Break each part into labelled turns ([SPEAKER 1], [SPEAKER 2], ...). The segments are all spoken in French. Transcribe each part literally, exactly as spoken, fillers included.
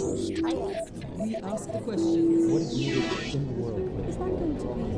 [SPEAKER 1] We ask the questions.
[SPEAKER 2] What is needed in the world?
[SPEAKER 1] Is that going to be?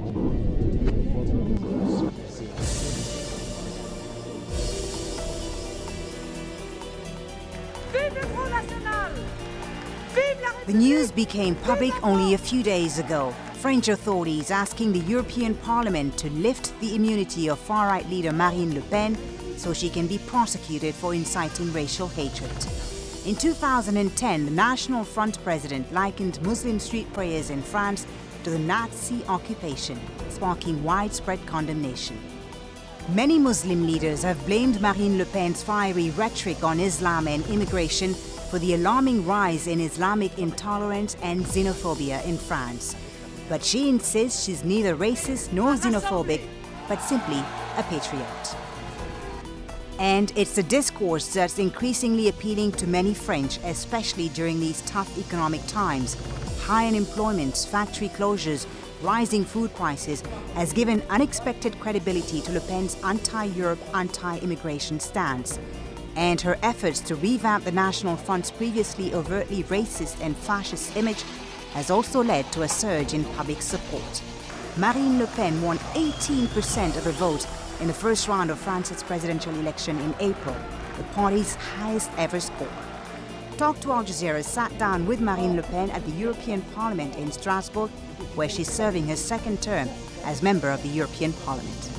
[SPEAKER 3] The news became public only a few days ago. French authorities asking the European Parliament to lift the immunity of far-right leader Marine Le Pen so she can be prosecuted for inciting racial hatred. In two thousand ten, the National Front president likened Muslim street prayers in France to the Nazi occupation, sparking widespread condemnation. Many Muslim leaders have blamed Marine Le Pen's fiery rhetoric on Islam and immigration for the alarming rise in Islamic intolerance and xenophobia in France. But she insists she's neither racist nor xenophobic, but simply a patriot. And it's a discourse that's increasingly appealing to many French, especially during these tough economic times. High unemployment, factory closures, rising food prices has given unexpected credibility to Le Pen's anti-Europe, anti-immigration stance. And her efforts to revamp the National Front's previously overtly racist and fascist image has also led to a surge in public support. Marine Le Pen won eighteen percent of the vote in the first round of France's presidential election in April, the party's highest ever score. Talk to Al Jazeera sat down with Marine Le Pen at the European Parliament in Strasbourg, where she's serving her second term as member of the European Parliament.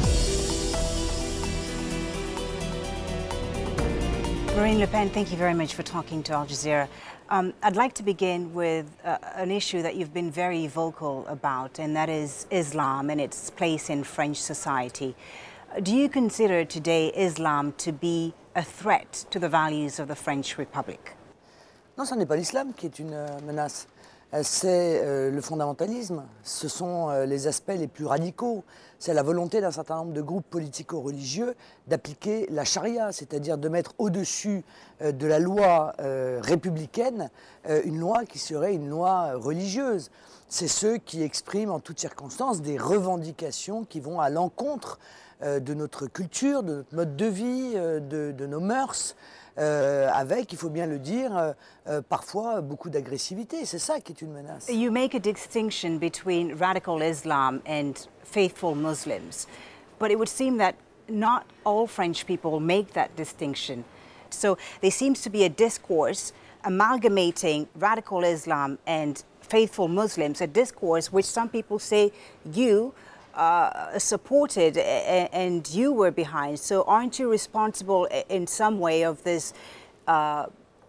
[SPEAKER 3] Marine Le Pen, thank you very much for talking to Al Jazeera. Um, I'd like to begin with uh, an issue that you've been very vocal about, and that is Islam and its place in French society. Do you consider today Islam to be a threat to the values of the French Republic?
[SPEAKER 4] Non, ce n'est pas l'islam qui est une menace. C'est euh, le fondamentalisme, ce sont euh, les aspects les plus radicaux. C'est la volonté d'un certain nombre de groupes politico-religieux d'appliquer la charia, c'est-à-dire de mettre au-dessus euh, de la loi euh, républicaine euh, une loi qui serait une loi religieuse. C'est ceux qui expriment en toutes circonstances des revendications qui vont à l'encontre euh, de notre culture, de notre mode de vie, euh, de, de nos mœurs. Euh, avec, il faut bien le dire, euh, euh, parfois beaucoup d'agressivité. C'est ça qui est une menace.
[SPEAKER 3] You make a distinction between radical Islam and faithful Muslims, but it would seem that not all French people make that distinction. So there seems to be a discourse amalgamating radical Islam and faithful Muslims, a discourse which some people say you Uh, supported and you were behind. So aren't you responsible in some way of this uh,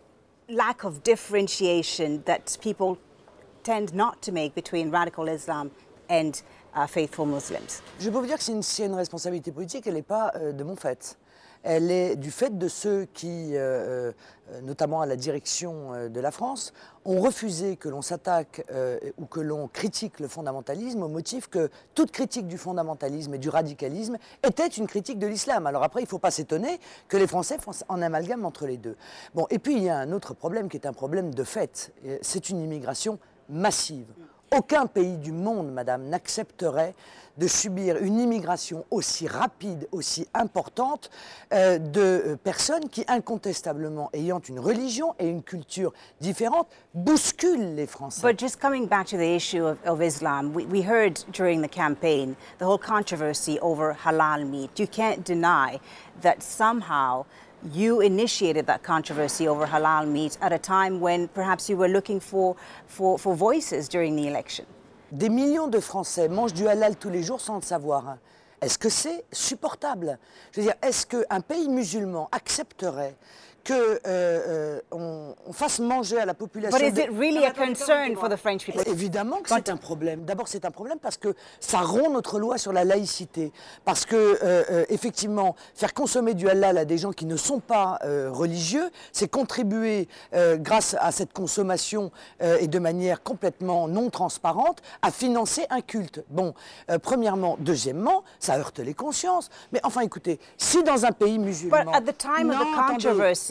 [SPEAKER 3] lack of differentiation that people tend not to make between radical Islam and uh, faithful Muslims?
[SPEAKER 4] Je peux vous dire que s'il y a une responsabilité politique, elle n'est pas euh, de mon fait. Elle est du fait de ceux qui, euh, euh, notamment à la direction euh, de la France, ont refusé que l'on s'attaque euh, ou que l'on critique le fondamentalisme au motif que toute critique du fondamentalisme et du radicalisme était une critique de l'islam. Alors après, il ne faut pas s'étonner que les Français font en amalgame entre les deux. Bon, et puis il y a un autre problème qui est un problème de fait. C'est une immigration massive. Aucun pays du monde, madame, n'accepterait de subir une immigration aussi rapide, aussi importante euh, de euh, personnes qui, incontestablement, ayant une religion et une culture différentes, bousculent les Français.
[SPEAKER 3] But just coming back to the issue of, of Islam, we, we heard during the campaign the whole controversy over halal meat. You can't deny that somehow you initiated that controversy over halal meat at a time when perhaps you were looking for, for, for voices during the election.
[SPEAKER 4] Des millions de Français mangent du halal tous les jours sans le savoir. Est-ce que c'est supportable? Je veux dire, est-ce qu'un pays musulman accepterait que euh, euh, on, on fasse manger à la population...
[SPEAKER 3] But is it really a concern for the French people?
[SPEAKER 4] Évidemment que c'est un problème. D'abord, c'est un problème parce que ça rompt notre loi sur la laïcité. Parce que, euh, euh, effectivement, faire consommer du halal à des gens qui ne sont pas euh, religieux, c'est contribuer, euh, grâce à cette consommation euh, et de manière complètement non transparente, à financer un culte. Bon, euh, premièrement. Deuxièmement, ça heurte les consciences. Mais enfin, écoutez, si dans un pays musulman...
[SPEAKER 3] But at the time of the controversy,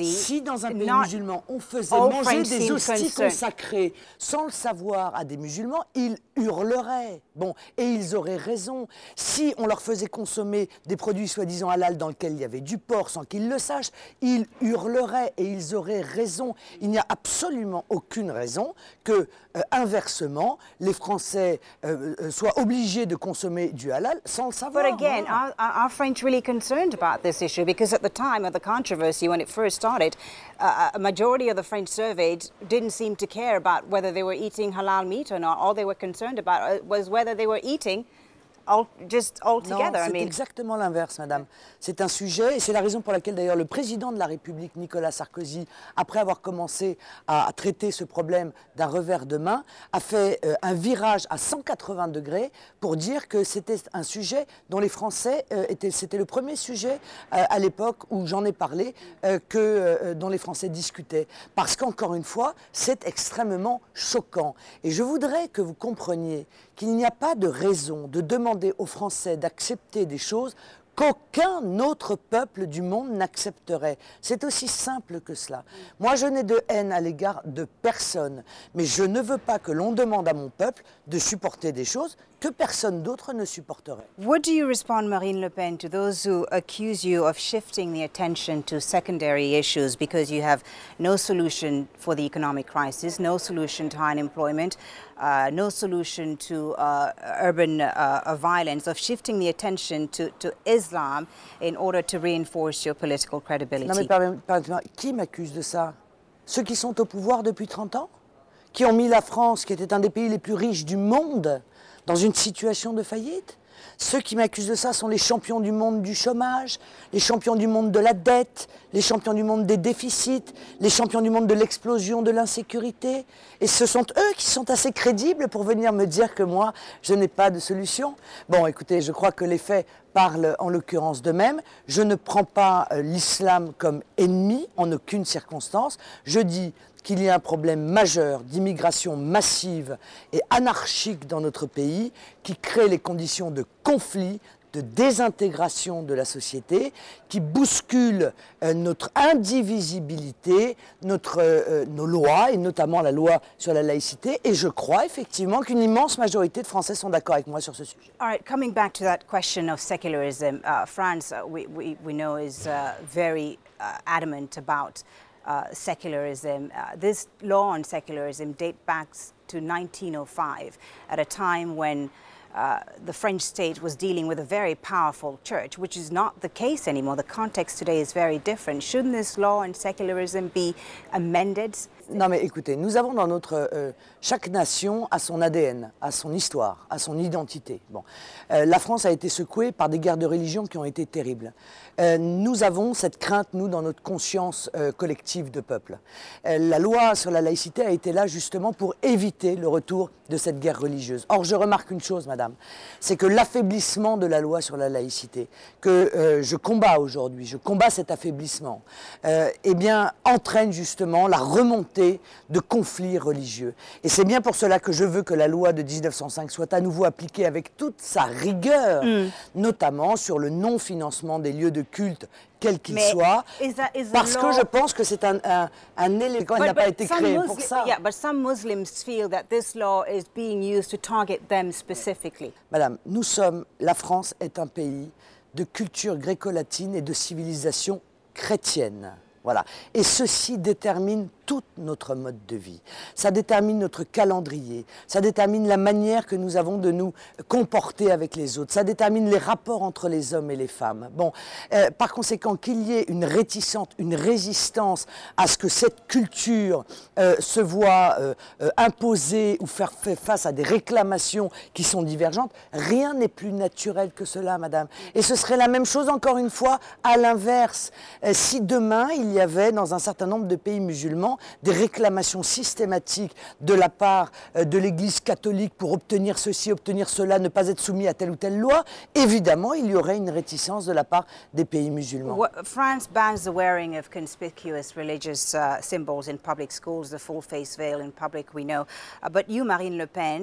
[SPEAKER 4] Si dans un pays
[SPEAKER 3] not
[SPEAKER 4] musulman, on faisait
[SPEAKER 3] all
[SPEAKER 4] manger
[SPEAKER 3] French
[SPEAKER 4] des
[SPEAKER 3] seem
[SPEAKER 4] hosties
[SPEAKER 3] concerned.
[SPEAKER 4] consacrées sans le savoir à des musulmans, ils hurleraient. Bon, et ils auraient raison. Si on leur faisait consommer des produits soi-disant halal dans lesquels il y avait du porc sans qu'ils le sachent, ils hurleraient et ils auraient raison. Il n'y a absolument aucune raison que, euh, inversement, les Français euh, euh, soient obligés de consommer du halal sans le savoir.
[SPEAKER 3] But again,
[SPEAKER 4] Voilà.
[SPEAKER 3] are, are French really concerned about this issue? Because at the time of the controversy, when it first started, uh, a majority of the French surveyed didn't seem to care about whether they were eating halal meat or not. All they were concerned about was whether they were eating all, just all
[SPEAKER 4] Non,
[SPEAKER 3] together. I
[SPEAKER 4] c'est
[SPEAKER 3] mean,
[SPEAKER 4] exactement l'inverse, madame. C'est un sujet, et c'est la raison pour laquelle d'ailleurs le président de la République, Nicolas Sarkozy, après avoir commencé à traiter ce problème d'un revers de main, a fait euh, un virage à cent quatre-vingts degrés pour dire que c'était un sujet dont les Français euh, étaient, c'était le premier sujet euh, à l'époque où j'en ai parlé, euh, que, euh, dont les Français discutaient. Parce qu'encore une fois, c'est extrêmement choquant. Et je voudrais que vous compreniez qu'il n'y a pas de raison de demander aux Français d'accepter des choses qu'aucun autre peuple du monde n'accepterait. C'est aussi simple que cela. Moi, je n'ai de haine à l'égard de personne, mais je ne veux pas que l'on demande à mon peuple de supporter des choses que personne d'autre ne supporterait.
[SPEAKER 3] what do you respond, Marine Le Pen, to those who accuse you of shifting the attention to secondary issues because you have no solution for the economic crisis, no solution to high unemployment, uh, no solution to uh, urban uh, violence, of shifting the attention to, to Islam in order to reinforce your political credibility?
[SPEAKER 4] Non mais permettez-moi, qui m'accuse de ça? Ceux qui sont au pouvoir depuis trente ans? Qui ont mis la France, qui était un des pays les plus riches du monde, dans une situation de faillite? Ceux qui m'accusent de ça sont les champions du monde du chômage, les champions du monde de la dette, les champions du monde des déficits, les champions du monde de l'explosion de l'insécurité. Et ce sont eux qui sont assez crédibles pour venir me dire que moi, je n'ai pas de solution. Bon, écoutez, je crois que les faits parlent en l'occurrence d'eux-mêmes. Je ne prends pas euh, l'islam comme ennemi en aucune circonstance. Je dis qu'il y a un problème majeur d'immigration massive et anarchique dans notre pays qui crée les conditions de conflit, de désintégration de la société, qui bouscule euh, notre indivisibilité, notre, euh, nos lois, et notamment la loi sur la laïcité. Et je crois effectivement qu'une immense majorité de Français sont d'accord avec moi sur ce sujet.
[SPEAKER 3] All right, coming back to that question of secularism, uh, France, uh, we, we, we know, is uh, very uh, adamant about uh, secularism. Uh, this law on secularism dates back to nineteen oh five, at a time when Uh, the French state was dealing with a very powerful church, which is not the case anymore. The context today is very different. Shouldn't this law on secularism be amended?
[SPEAKER 4] Non mais écoutez, nous avons dans notre... Euh, chaque nation a son A D N, a son histoire, a son identité. Bon. Euh, la France a été secouée par des guerres de religion qui ont été terribles. Euh, nous avons cette crainte, nous, dans notre conscience euh, collective de peuple. Euh, la loi sur la laïcité a été là justement pour éviter le retour de cette guerre religieuse. Or, je remarque une chose, madame, c'est que l'affaiblissement de la loi sur la laïcité, que euh, je combats aujourd'hui, je combats cet affaiblissement, euh, eh bien, entraîne justement la remontée de conflits religieux. Et c'est bien pour cela que je veux que la loi de mille neuf cent cinq soit à nouveau appliquée avec toute sa rigueur, mm. notamment sur le non-financement des lieux de culte, quel qu'il soit,
[SPEAKER 3] is that, is
[SPEAKER 4] parce
[SPEAKER 3] law...
[SPEAKER 4] que je pense que c'est un, un, un élément qui n'a pas été créé
[SPEAKER 3] Muslim,
[SPEAKER 4] pour ça.
[SPEAKER 3] Yeah, but some Muslims feel that this law is being used to target them specifically.
[SPEAKER 4] Madame, nous sommes, la France est un pays de culture gréco-latine et de civilisation chrétienne. Voilà. Et ceci détermine tout notre mode de vie. Ça détermine notre calendrier. Ça détermine la manière que nous avons de nous comporter avec les autres. Ça détermine les rapports entre les hommes et les femmes. Bon, euh, par conséquent, qu'il y ait une réticence, une résistance à ce que cette culture euh, se voit euh, euh, imposer ou faire, faire face à des réclamations qui sont divergentes, rien n'est plus naturel que cela, madame. Et ce serait la même chose, encore une fois, à l'inverse. Euh, si demain, il y avait dans un certain nombre de pays musulmans des réclamations systématiques de la part euh, de l'Église catholique pour obtenir ceci, obtenir cela, ne pas être soumis à telle ou telle loi, évidemment, il y aurait une réticence de la part des pays musulmans.
[SPEAKER 3] Well, France bans the wearing of conspicuous religious uh, symbols in public schools, the full face veil in public, we know. Uh, but you, Marine Le Pen,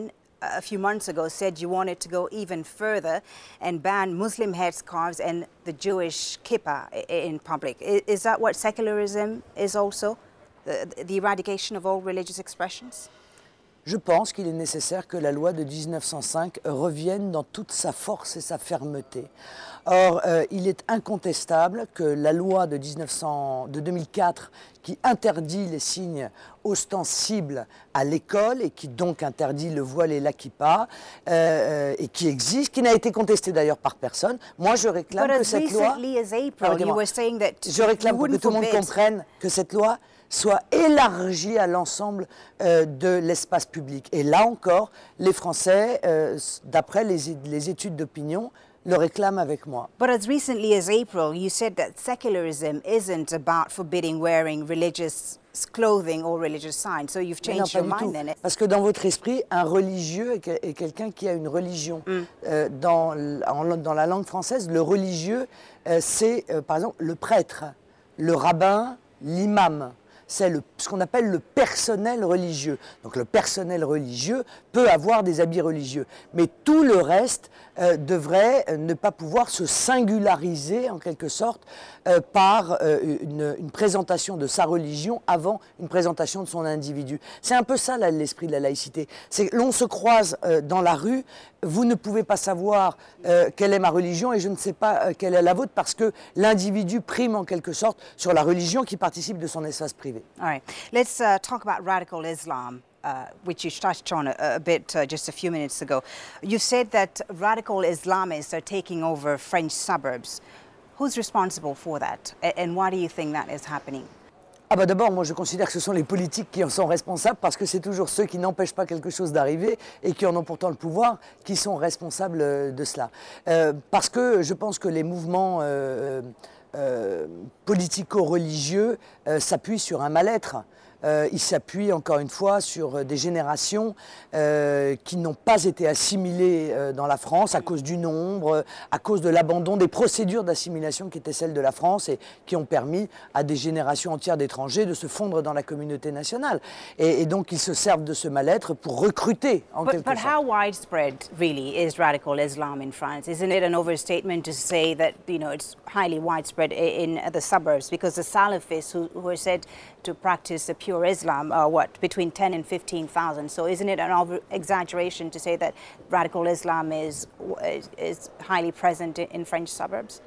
[SPEAKER 3] a few months ago said you wanted to go even further and ban Muslim headscarves and the Jewish kippah in public. Is that what secularism is also? The, the eradication of all religious expressions?
[SPEAKER 4] Je pense qu'il est nécessaire que la loi de mille neuf cent cinq revienne dans toute sa force et sa fermeté. Or, euh, il est incontestable que la loi de, mille neuf cents, de deux mille quatre qui interdit les signes ostensibles à l'école et qui donc interdit le voile et la kippa, euh, et qui existe, qui n'a été contestée d'ailleurs par personne. Moi, je réclame que cette loi...
[SPEAKER 3] April, you were saying that
[SPEAKER 4] je réclame pour que tout le monde comprenne que cette loi soit élargie à l'ensemble euh, de l'espace public. Et là encore, les Français, euh, d'après les, les études d'opinion, le réclament avec moi.
[SPEAKER 3] But as recently as April, you said that secularism isn't about forbidding wearing religious clothing or religious signs. So you've changed
[SPEAKER 4] non,
[SPEAKER 3] your mind then.
[SPEAKER 4] Parce que dans votre esprit, un religieux est quelqu'un qui a une religion. Mm. Euh, dans, en, dans la langue française, le religieux, euh, c'est euh, par exemple le prêtre, le rabbin, l'imam. C'est ce qu'on appelle le personnel religieux. Donc le personnel religieux peut avoir des habits religieux. Mais tout le reste euh, devrait ne pas pouvoir se singulariser en quelque sorte euh, par euh, une, une présentation de sa religion avant une présentation de son individu. C'est un peu ça l'esprit de la laïcité. C'est l'on se croise euh, dans la rue, vous ne pouvez pas savoir euh, quelle est ma religion et je ne sais pas euh, quelle est la vôtre parce que l'individu prime en quelque sorte sur la religion qui participe de son espace privé.
[SPEAKER 3] All right, let's uh, talk about radical Islam, uh, which you touched on a, a bit uh, just a few minutes ago. You said that radical Islamists are taking over French suburbs. Who's responsible for that, and why do you think that is happening?
[SPEAKER 4] Ah bah d'abord, moi je considère que ce sont les politiques qui en sont responsables parce que c'est toujours ceux qui n'empêchent pas quelque chose d'arriver et qui en ont pourtant le pouvoir qui sont responsables de cela. Euh, parce que je pense que les mouvements euh, euh, politico-religieux euh, s'appuient sur un mal-être. Euh, il s'appuie encore une fois sur des générations euh, qui n'ont pas été assimilées euh, dans la France à cause du nombre, à cause de l'abandon des procédures d'assimilation qui étaient celles de la France et qui ont permis à des générations entières d'étrangers de se fondre dans la communauté nationale. Et, et donc ils se servent de ce mal-être pour recruter en
[SPEAKER 3] but,
[SPEAKER 4] quelque
[SPEAKER 3] but
[SPEAKER 4] sorte.
[SPEAKER 3] How widespread really is radical Islam in France? Isn't it an overstatement to say that you know it's highly widespread in, in the suburbs because the Salafists who, who are said to practice the pure Islam are what, between ten and fifteen thousand. So isn't it an over exaggeration to say that radical Islam is, is, is highly present in French suburbs?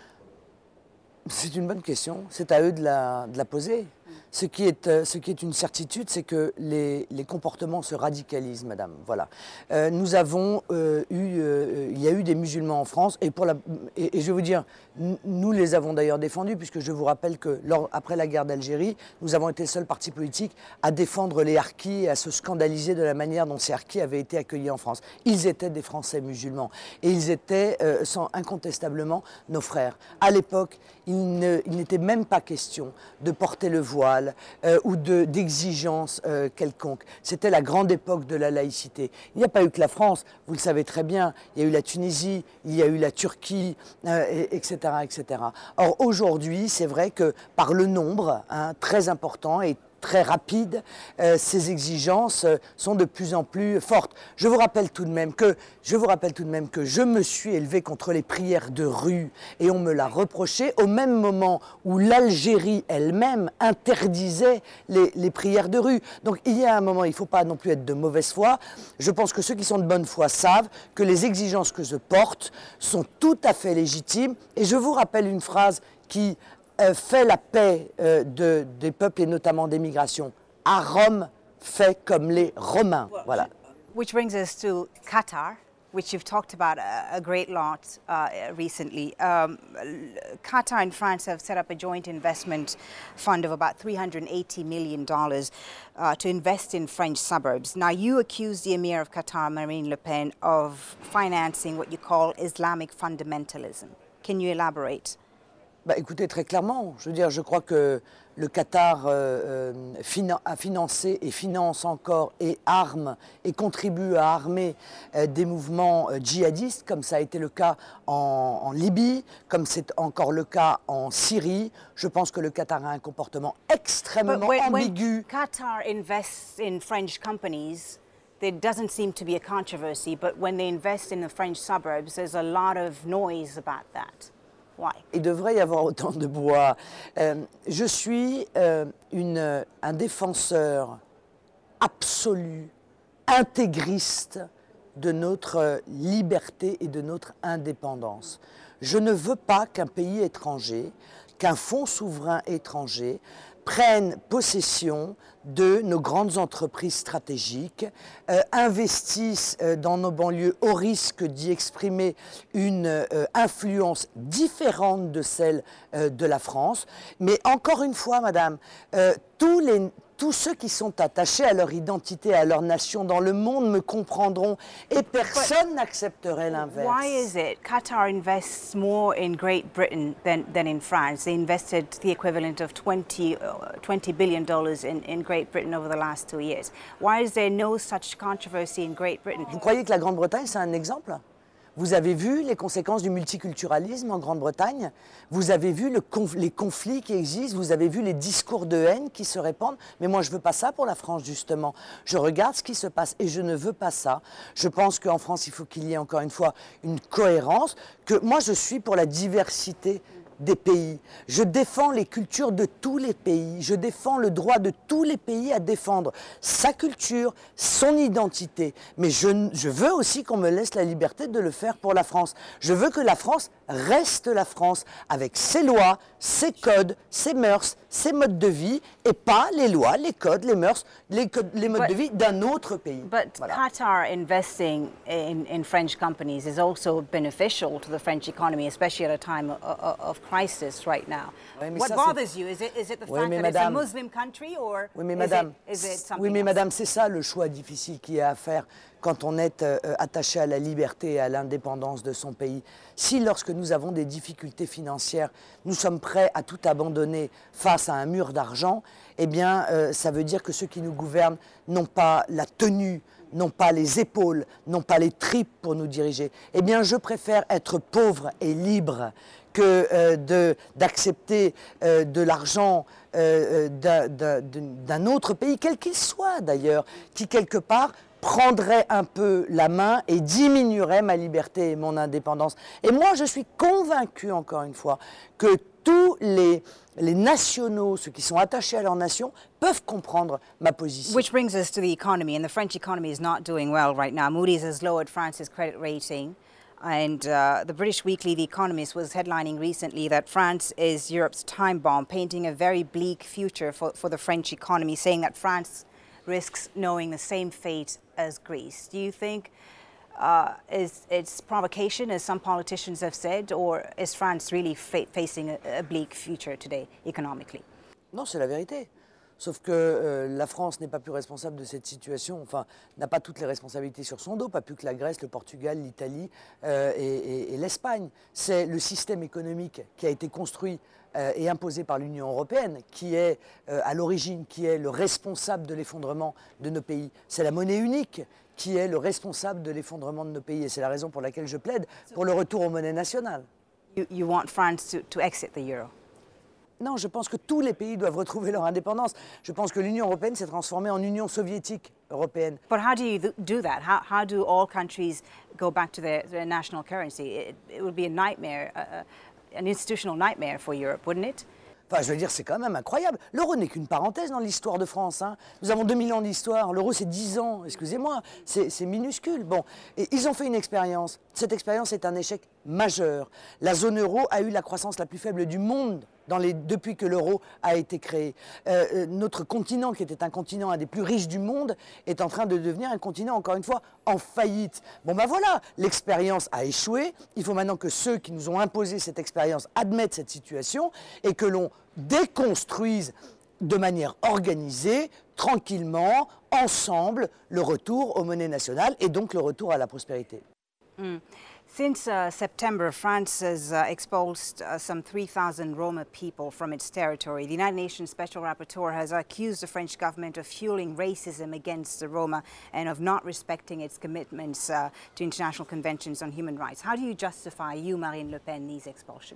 [SPEAKER 4] C'est une bonne question, c'est à eux de la, de la poser. Ce qui est, ce qui est une certitude, c'est que les, les comportements se radicalisent, madame. Voilà. Euh, nous avons euh, eu, euh, il y a eu des musulmans en France, et, pour la, et, et je vais vous dire, nous les avons d'ailleurs défendus, puisque je vous rappelle que lors, après la guerre d'Algérie, nous avons été le seul parti politique à défendre les harkis et à se scandaliser de la manière dont ces harkis avaient été accueillis en France. Ils étaient des Français musulmans, et ils étaient euh, sans, incontestablement nos frères. À l'époque, il n'était même pas question de porter le voile, Euh, ou d'exigence de, euh, quelconque. C'était la grande époque de la laïcité. Il n'y a pas eu que la France, vous le savez très bien, il y a eu la Tunisie, il y a eu la Turquie, euh, et, etc., et cetera. Or aujourd'hui, c'est vrai que par le nombre hein, très important et très rapide, euh, ces exigences euh, sont de plus en plus fortes. Je vous rappelle tout de même que je vous rappelle tout de même que je me suis élevé contre les prières de rue et on me l'a reproché au même moment où l'Algérie elle-même interdisait les, les prières de rue. Donc il y a un moment, il ne faut pas non plus être de mauvaise foi. Je pense que ceux qui sont de bonne foi savent que les exigences que je porte sont tout à fait légitimes. Et je vous rappelle une phrase qui Euh, fait la paix euh, de, des peuples et notamment des migrations. À Rome, fait comme les Romains. Voilà.
[SPEAKER 3] Which brings us to Qatar, which you've talked about a, a great lot uh, recently. Um, Qatar and France have set up a joint investment fund of about three hundred eighty million dollars uh, to invest in French suburbs. Now, you accuse the Emir of Qatar, Marine Le Pen, of financing what you call Islamic fundamentalism. Can you elaborate?
[SPEAKER 4] Bah, écoutez, très clairement, je veux dire, je crois que le Qatar euh, finan a financé et finance encore et arme et contribue à armer euh, des mouvements euh, djihadistes, comme ça a été le cas en, en Libye, comme c'est encore le cas en Syrie. Je pense que le Qatar a un comportement extrêmement
[SPEAKER 3] when,
[SPEAKER 4] ambigu.
[SPEAKER 3] When Qatar invests in French companies, there doesn't seem to be a controversy, but when they invest in the French suburbs, there's a lot of noise about that. Why?
[SPEAKER 4] Il devrait y avoir autant de bois. Euh, je suis euh, une, un défenseur absolu, intégriste de notre liberté et de notre indépendance. Je ne veux pas qu'un pays étranger, qu'un fonds souverain étranger prenne possession de nos grandes entreprises stratégiques, euh, investissent euh, dans nos banlieues au risque d'y exprimer une euh, influence différente de celle euh, de la France. Mais encore une fois, madame, euh, tous les... Tous ceux qui sont attachés à leur identité, à leur nation dans le monde me comprendront et personne n'accepterait l'inverse.
[SPEAKER 3] Why is it Qatar invests more in Great Britain than, than in France? They invested the equivalent of twenty, uh, twenty billion dollars in, in Great Britain over the last two years. Why is there no such controversy in Great Britain?
[SPEAKER 4] Vous croyez que la Grande-Bretagne, c'est un exemple ? Vous avez vu les conséquences du multiculturalisme en Grande-Bretagne, vous avez vu le conf les conflits qui existent, vous avez vu les discours de haine qui se répandent. Mais moi, je ne veux pas ça pour la France, justement. Je regarde ce qui se passe et je ne veux pas ça. Je pense qu'en France, il faut qu'il y ait encore une fois une cohérence, que moi, je suis pour la diversité des pays. Je défends les cultures de tous les pays. Je défends le droit de tous les pays à défendre sa culture, son identité. Mais je, je veux aussi qu'on me laisse la liberté de le faire pour la France. Je veux que la France reste la France avec ses lois, ses codes, ses mœurs, ses modes de vie et pas les lois, les codes, les mœurs, les, codes, les modes
[SPEAKER 3] but,
[SPEAKER 4] de vie d'un autre pays.
[SPEAKER 3] But
[SPEAKER 4] voilà.
[SPEAKER 3] Qatar investing in, in French companies is also beneficial to the French economy, especially at a time of, of, of crisis right now.
[SPEAKER 4] Oui,
[SPEAKER 3] What
[SPEAKER 4] ça,
[SPEAKER 3] bothers you? Is it, is it the
[SPEAKER 4] oui,
[SPEAKER 3] fact that
[SPEAKER 4] madame,
[SPEAKER 3] it's a Muslim country or
[SPEAKER 4] oui, mais
[SPEAKER 3] is,
[SPEAKER 4] madame,
[SPEAKER 3] it, is it something
[SPEAKER 4] Oui, mais
[SPEAKER 3] else?
[SPEAKER 4] madame, c'est ça le choix difficile qu'il y a à faire quand on est euh, attaché à la liberté et à l'indépendance de son pays. Si lorsque nous avons des difficultés financières, nous sommes prêts à tout abandonner face à un mur d'argent, eh bien, euh, ça veut dire que ceux qui nous gouvernent n'ont pas la tenue, n'ont pas les épaules, n'ont pas les tripes pour nous diriger. Eh bien, je préfère être pauvre et libre que euh, d'accepter euh, de l'argent euh, d'un autre pays, quel qu'il soit d'ailleurs, qui quelque part prendrait un peu la main et diminuerait ma liberté et mon indépendance. Et moi, je suis convaincu, encore une fois, que tous les, les nationaux, ceux qui sont attachés à leur nation, peuvent comprendre ma position.
[SPEAKER 3] Which brings us to the economy, and the French economy is not doing well right now. Moody's has lowered France's credit rating. And uh, the British weekly The Economist was headlining recently that France is Europe's time bomb, painting a very bleak future for, for the French economy, saying that France risks knowing the same fate as Greece. Do you think uh, is it's provocation, as some politicians have said, or is France really fa facing a, a bleak future today economically?
[SPEAKER 4] Non, c'est la vérité. Sauf que euh, la France n'est pas plus responsable de cette situation, enfin, n'a pas toutes les responsabilités sur son dos, pas plus que la Grèce, le Portugal, l'Italie euh, et, et, et l'Espagne. C'est le système économique qui a été construit euh, et imposé par l'Union européenne qui est euh, à l'origine, qui est le responsable de l'effondrement de nos pays. C'est la monnaie unique qui est le responsable de l'effondrement de nos pays. Et c'est la raison pour laquelle je plaide pour le retour aux monnaies nationales.
[SPEAKER 3] You, you want France to, to exit the euro?
[SPEAKER 4] Non, je pense que tous les pays doivent retrouver leur indépendance. Je pense que l'Union européenne s'est transformée en Union soviétique européenne.
[SPEAKER 3] But how do you do that? How, how do all countries go back to their, their national currency? It, it would be a nightmare, uh, an institutional nightmare for Europe, wouldn't it?
[SPEAKER 4] Enfin, je veux dire, c'est quand même incroyable. L'euro n'est qu'une parenthèse dans l'histoire de France. Hein. Nous avons deux mille ans d'histoire. L'euro, c'est dix ans. Excusez-moi, c'est minuscule. Bon, et ils ont fait une expérience. Cette expérience est un échec majeur. La zone euro a eu la croissance la plus faible du monde dans les, depuis que l'euro a été créé. Euh, notre continent, qui était un continent un des plus riches du monde, est en train de devenir un continent, encore une fois, en faillite. Bon ben voilà, l'expérience a échoué. Il faut maintenant que ceux qui nous ont imposé cette expérience admettent cette situation et que l'on déconstruise de manière organisée, tranquillement, ensemble, le retour aux monnaies nationales et donc le retour à la prospérité.
[SPEAKER 3] Mm. Since uh, September, France has uh, expulsed uh, some three thousand Roma people from its territory. The United Nations Special Rapporteur has accused the French government of fueling racism against the Roma and of not respecting its commitments uh, to international conventions on human rights. How do you justify, you, Marine Le Pen, these expulsions?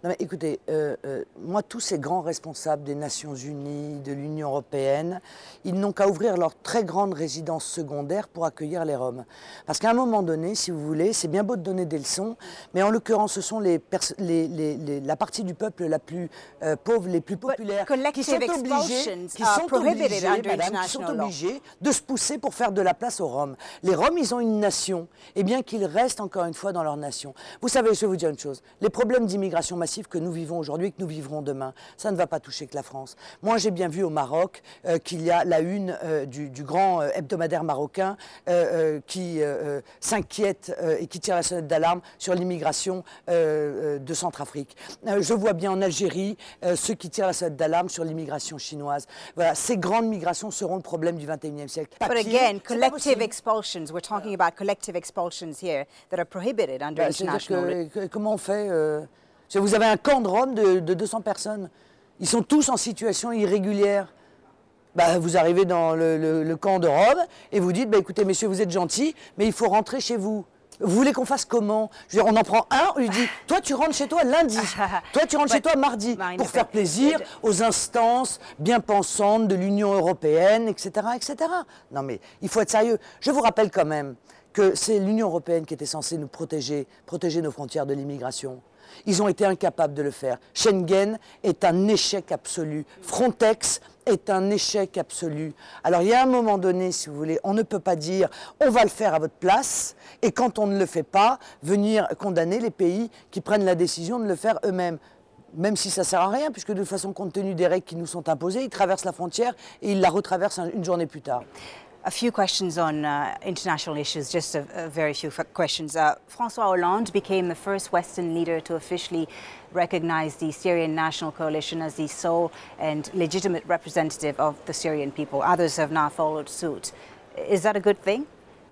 [SPEAKER 4] Non mais écoutez, euh, euh, moi, tous ces grands responsables des Nations Unies, de l'Union Européenne, ils n'ont qu'à ouvrir leur très grande résidence secondaire pour accueillir les Roms. Parce qu'à un moment donné, si vous voulez, c'est bien beau de donner des leçons, mais en l'occurrence, ce sont les les, les, les, la partie du peuple la plus euh, pauvre, les plus populaires, qui sont obligés, qui sont obligés, madame, qui sont obligés de se pousser pour faire de la place aux Roms. Les Roms, ils ont une nation, et bien qu'ils restent encore une fois dans leur nation. Vous savez, je vais vous dire une chose, les problèmes d'immigration massive que nous vivons aujourd'hui et que nous vivrons demain, ça ne va pas toucher que la France. Moi, j'ai bien vu au Maroc euh, qu'il y a la une euh, du, du grand euh, hebdomadaire marocain euh, euh, qui euh, s'inquiète euh, et qui tire la sonnette d'alarme sur l'immigration euh, euh, de Centrafrique. Euh, je vois bien en Algérie euh, ceux qui tirent la sonnette d'alarme sur l'immigration chinoise. Voilà, ces grandes migrations seront le problème du vingt et unième siècle.
[SPEAKER 3] But again, collective expulsions, we're talking about collective expulsions here that are prohibited under
[SPEAKER 4] bah,
[SPEAKER 3] international law.
[SPEAKER 4] Que, que, comment on fait euh, Vous avez un camp de Roms de, de deux cents personnes. Ils sont tous en situation irrégulière. Bah, vous arrivez dans le, le, le camp de Roms et vous dites, bah, écoutez, messieurs, vous êtes gentils, mais il faut rentrer chez vous. Vous voulez qu'on fasse comment? Je veux dire, on en prend un, on lui dit, toi tu rentres chez toi lundi, toi tu rentres chez toi mardi, pour faire plaisir aux instances bien pensantes de l'Union européenne, et cetera, et cetera. Non mais il faut être sérieux. Je vous rappelle quand même que c'est l'Union européenne qui était censée nous protéger, protéger nos frontières de l'immigration. Ils ont été incapables de le faire. Schengen est un échec absolu. Frontex est un échec absolu. Alors il y a un moment donné, si vous voulez, on ne peut pas dire on va le faire à votre place et quand on ne le fait pas, venir condamner les pays qui prennent la décision de le faire eux-mêmes. Même si ça ne sert à rien, puisque de toute façon, compte tenu des règles qui nous sont imposées, ils traversent la frontière et ils la retraversent une journée plus tard.
[SPEAKER 3] A few questions on uh, international issues, just a, a very few questions. Uh, François Hollande became the first Western leader to officially recognize the Syrian National Coalition as the sole and legitimate representative of the Syrian people. Others have now followed suit. Is that a good thing?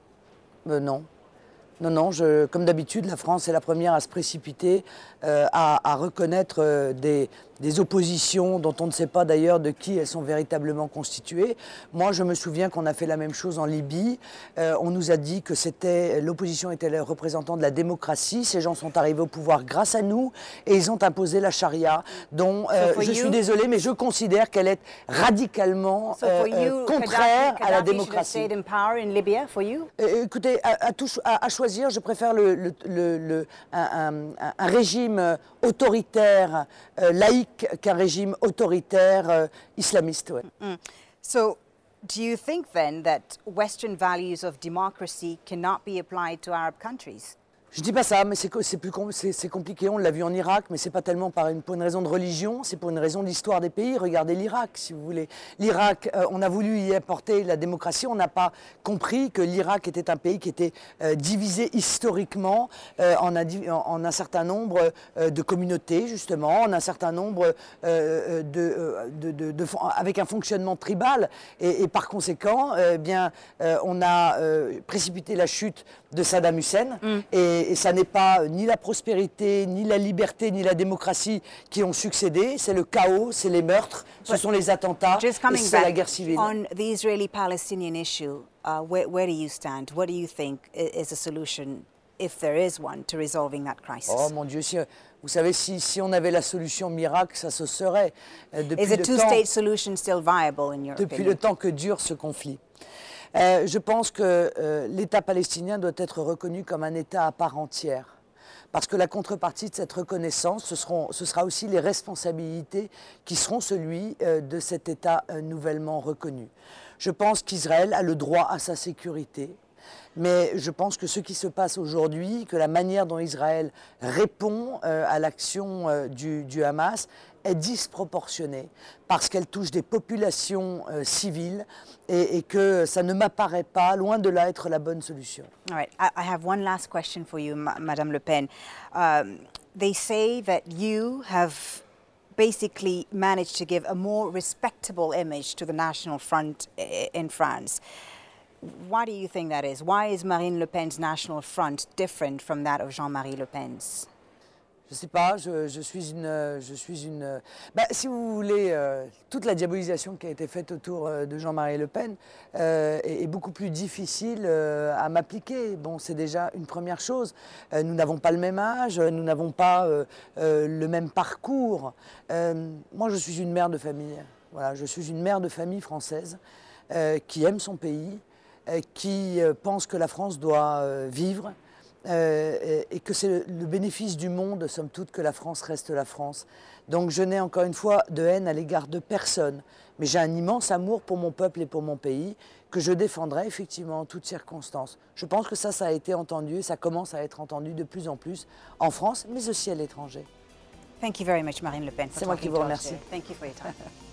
[SPEAKER 4] Euh, non. Non, non, je, comme d'habitude, la France est la première à se précipiter, euh, à, à reconnaître euh, des, des oppositions dont on ne sait pas d'ailleurs de qui elles sont véritablement constituées. Moi, je me souviens qu'on a fait la même chose en Libye. Euh, on nous a dit que c'était l'opposition était le représentant de la démocratie. Ces gens sont arrivés au pouvoir grâce à nous et ils ont imposé la charia, dont euh, je suis désolée, mais je considère qu'elle est radicalement euh, euh, contraire à la démocratie. Euh, écoutez, à, à, tout, à, à choisir, je préfère le, le, le, le, un, un, un régime autoritaire, euh, laïque, qu'un régime autoritaire euh, islamiste. Ouais.
[SPEAKER 3] Mm. So, do you think then that Western values of democracy cannot be applied to Arab countries?
[SPEAKER 4] Je ne dis pas ça, mais c'est plus c'est compliqué. On l'a vu en Irak, mais c'est pas tellement par une, pour une raison de religion, c'est pour une raison d'histoire des pays. Regardez l'Irak, si vous voulez. L'Irak, euh, on a voulu y apporter la démocratie. On n'a pas compris que l'Irak était un pays qui était euh, divisé historiquement euh, en, un, en, en un certain nombre euh, de communautés, justement, en un certain nombre euh, de, euh, de, de, de, de, avec un fonctionnement tribal. Et, et par conséquent, euh, bien, euh, on a euh, précipité la chute de Saddam Hussein. Mm. Et, Et ça n'est pas ni la prospérité, ni la liberté, ni la démocratie qui ont succédé. C'est le chaos, c'est les meurtres, ce sont les attentats, et c'est la guerre civile.
[SPEAKER 3] On the Israeli-Palestinian issue, uh, where, where do you stand? What do you think is a solution, if there is one, to resolving that crisis?
[SPEAKER 4] Oh mon Dieu, si, vous savez, si, si on avait la solution miracle, ça se serait. Depuis
[SPEAKER 3] is a two-state solution still viable in your
[SPEAKER 4] Depuis
[SPEAKER 3] opinion?
[SPEAKER 4] le temps que dure ce conflit. Euh, je pense que euh, l'État palestinien doit être reconnu comme un État à part entière. Parce que la contrepartie de cette reconnaissance, ce, seront, ce sera aussi les responsabilités qui seront celui euh, de cet État euh, nouvellement reconnu. Je pense qu'Israël a le droit à sa sécurité. Mais je pense que ce qui se passe aujourd'hui, que la manière dont Israël répond euh, à l'action euh, du, du Hamas est disproportionnée parce qu'elle touche des populations euh, civiles et, et que ça ne m'apparaît pas, loin de là, être la bonne solution.
[SPEAKER 3] All right. I, I have one last question for you, Ma Madame Le Pen. Um, they say that you have basically managed to give a more respectable image to the National Front in France. Why do you think that is? Why is Marine Le Pen's National Front different from that of Jean-Marie Le Pen's?
[SPEAKER 4] Je sais pas, je, je suis une... Je suis une bah, si vous voulez, euh, toute la diabolisation qui a été faite autour euh, de Jean-Marie Le Pen euh, est, est beaucoup plus difficile euh, à m'appliquer. Bon, c'est déjà une première chose. Euh, nous n'avons pas le même âge, nous n'avons pas euh, euh, le même parcours. Euh, moi, je suis une mère de famille. Voilà, je suis une mère de famille française euh, qui aime son pays, euh, qui euh, pense que la France doit euh, vivre, Euh, et, et que c'est le, le bénéfice du monde, somme toute, que la France reste la France. Donc je n'ai encore une fois de haine à l'égard de personne, mais j'ai un immense amour pour mon peuple et pour mon pays, que je défendrai effectivement en toutes circonstances. Je pense que ça, ça a été entendu et ça commence à être entendu de plus en plus en France, mais aussi à l'étranger.
[SPEAKER 3] Thank you very much, Marine Le Pen.
[SPEAKER 4] C'est moi qui vous remercie.
[SPEAKER 3] Thank you for your time.